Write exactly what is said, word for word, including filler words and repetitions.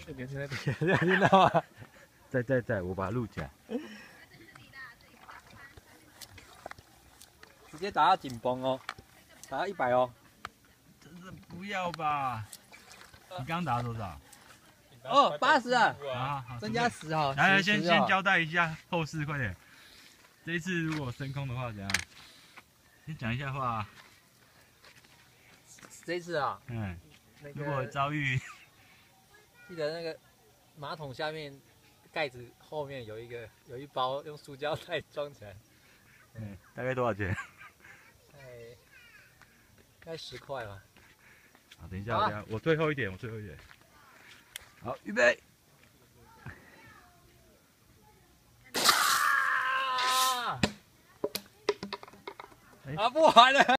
年轻的铁，听到吗？ 在在在，我把它录起来。 直接打到紧绷哦，打到一百哦。 真的不要吧？你刚打多少？ 哦，八十啊！ 啊，好， 增加十哈。 来来，先先交代一下后事，快点。这一次如果升空的话怎样？先讲一下话。 这一次啊， 嗯， 那如果个遭遇， 记得那个马桶下面盖子后面有一个有一包用塑胶袋装起来， 嗯，大概多少钱？ 大概大概十块吧。 好，等一下，等一下，我最后一点，我最后一点。好，预备。 啊，不玩了。